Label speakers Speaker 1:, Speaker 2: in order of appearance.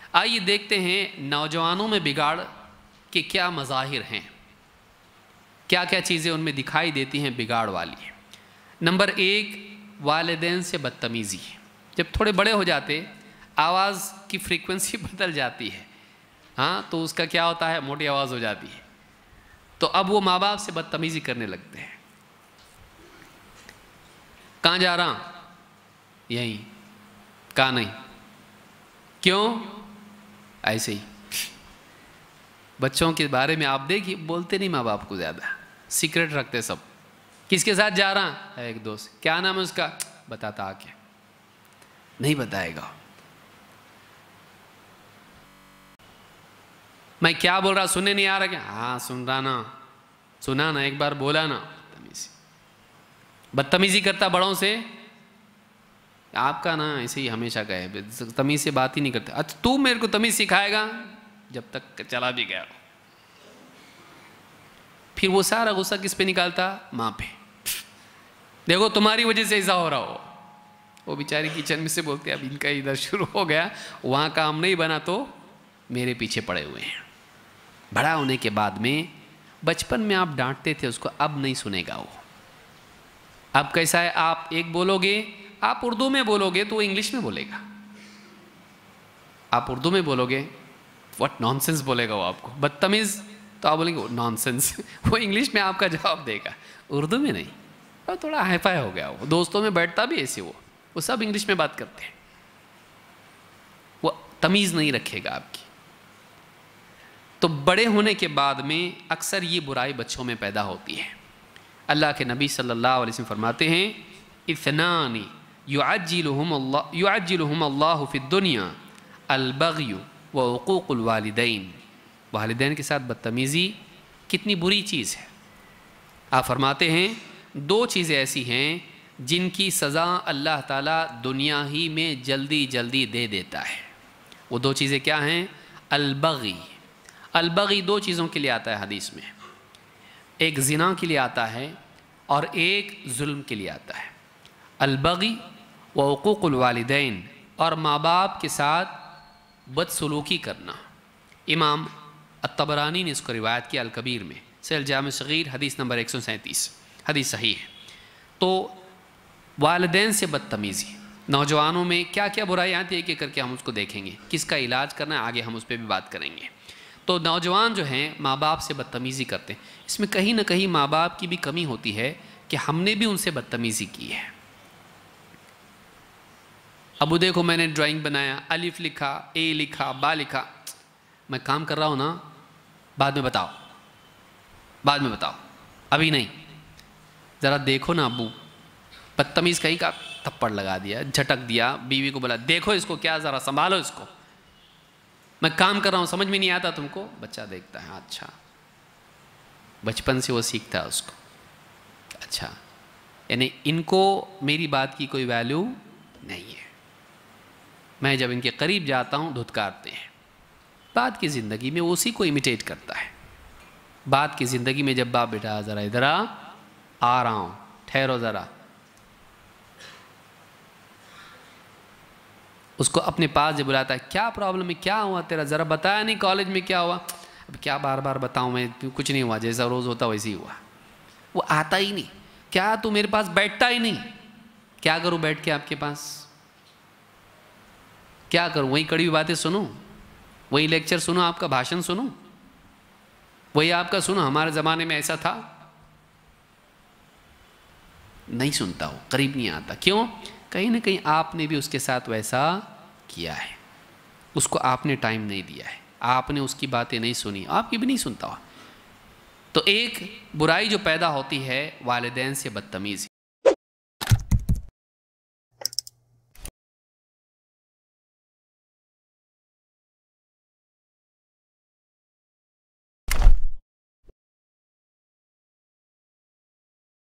Speaker 1: आइए देखते हैं नौजवानों में बिगाड़ के क्या मज़ाहिर हैं, क्या क्या चीज़ें उनमें दिखाई देती हैं बिगाड़ वाली। नंबर 1, वालिदैन से बदतमीज़ी। जब थोड़े बड़े हो जाते आवाज़ की फ्रीक्वेंसी बदल जाती है, हाँ, तो उसका क्या होता है, मोटी आवाज़ हो जाती है, तो अब वो माँ बाप से बदतमीज़ी करने लगते हैं। कहाँ जा रहा, यहीं, कहाँ नहीं, क्यों, ऐसे ही। बच्चों के बारे में आप देखिए, बोलते नहीं माँ बाप को, ज़्यादा सीक्रेट रखते सब। किसके साथ जा रहा है, एक दोस्त, क्या नाम है उसका, बताता आके, नहीं बताएगा। मैं क्या बोल रहा, सुनने नहीं आ रहा क्या, हाँ सुन रहा ना, सुना ना, एक बार बोला ना। बदतमीजी करता बड़ों से, आपका ना ऐसे ही हमेशा का है, तमीज़ से बात ही नहीं करते। अच्छा तू मेरे को तमीज़ सिखाएगा, जब तक चला भी गया। फिर वो सारा गुस्सा किस पे निकालता, माँ पे। देखो तुम्हारी वजह से ऐसा हो रहा हो। वो बेचारी किचन में से बोलते अब इनका इधर शुरू हो गया, वहाँ काम नहीं बना तो मेरे पीछे पड़े हुए हैं। बड़ा होने के बाद में, बचपन में आप डांटते थे उसको, अब नहीं सुनेगा वो। अब कैसा है, आप एक बोलोगे, आप उर्दू में बोलोगे तो वो इंग्लिश में बोलेगा। आप उर्दू में बोलोगे, व्हाट नॉनसेंस बोलेगा वो आपको। बदतमीज़ तो आप बोलेंगे नॉनसेंस, वो इंग्लिश में आपका जवाब देगा, उर्दू में नहीं। और थोड़ा हाईफाई हो गया वो, दोस्तों में बैठता भी ऐसे, वो सब इंग्लिश में बात करते हैं, वो तमीज़ नहीं रखेगा आपकी। तो बड़े होने के बाद में अक्सर ये बुराई बच्चों में पैदा होती है। अल्लाह के नबी सल्लल्लाहु अलैहि वसल्लम फरमाते हैं, इत्नानी युअज्जिलुहुम अल्लाहु फिद दुनिया अल-बग़्य व उक़ूक़ुल वालिदैन। वालिदैन के साथ बदतमीज़ी कितनी बुरी चीज़ है। आप फरमाते हैं 2 चीज़ें ऐसी हैं जिनकी सज़ा अल्लाह ताला दुनिया ही में जल्दी जल्दी दे देता है। वो 2 चीज़ें क्या हैं, अल-बग़्य। अल-बग़्य 2 चीज़ों के लिए आता है हदीस में, एक ज़िना के लिए आता है और एक जुल्म के लिए आता है। अल-बग़्य व उक़ूक़ुल वालिदैन, और माँ बाप के साथ बदसलूकी करना। इमाम अत-तबरानी ने इसको रिवायत किया अल-कबीर में, सहीह जामे सग़ीर हदीस नंबर 137, हदीस सही है। तो वालिदैन से बदतमीज़ी, नौजवानों में क्या क्या बुराई आती है, एक एक करके हम उसको देखेंगे, किसका इलाज करना है आगे हम उस पर भी बात करेंगे। तो नौजवान जो हैं माँ बाप से बदतमीज़ी करते हैं, इसमें कहीं ना कहीं माँ बाप की भी कमी होती है कि हमने भी उनसे बदतमीज़ी की है। अब देखो मैंने ड्राइंग बनाया, अलिफ लिखा, ए लिखा, बा लिखा, मैं काम कर रहा हूँ ना, बाद में बताओ, बाद में बताओ, अभी नहीं, ज़रा देखो ना अब्बू। बदतमीज़ कहीं का थप्पड़ लगा दिया, झटक दिया, बीवी को बोला देखो इसको, क्या ज़रा संभालो इसको, मैं काम कर रहा हूँ, समझ में नहीं आता तुमको। बच्चा देखता है, अच्छा, बचपन से वो सीखता है उसको, अच्छा, यानी इनको मेरी बात की कोई वैल्यू नहीं है। मैं जब इनके करीब जाता हूँ धुतकारते हैं। बाद की ज़िंदगी में उसी को इमिटेट करता है। बाद की ज़िंदगी में जब बाप बेटा ज़रा इधर आ रहा हूँ, ठहरो ज़रा, उसको अपने पास जब बुलाता है, क्या प्रॉब्लम है, क्या हुआ तेरा, ज़रा बताया नहीं कॉलेज में क्या हुआ। अब क्या बार बार बताऊँ मैं, कुछ नहीं हुआ, जैसा रोज़ होता वैसे ही हुआ। वो आता ही नहीं, क्या तू मेरे पास बैठता ही नहीं, क्या करूँ बैठ के आपके पास, क्या करूँ, वही कड़ी हुई बातें सुनूँ, वही लेक्चर सुनो, आपका भाषण सुनो, वही आपका सुनो, हमारे ज़माने में ऐसा था। नहीं सुनता, हो करीब नहीं आता। क्यों, कहीं ना कहीं आपने भी उसके साथ वैसा किया है, उसको आपने टाइम नहीं दिया है, आपने उसकी बातें नहीं सुनी, आपकी भी नहीं सुनता हो। तो एक बुराई जो पैदा होती है वालिदैन से बदतमीज़ी।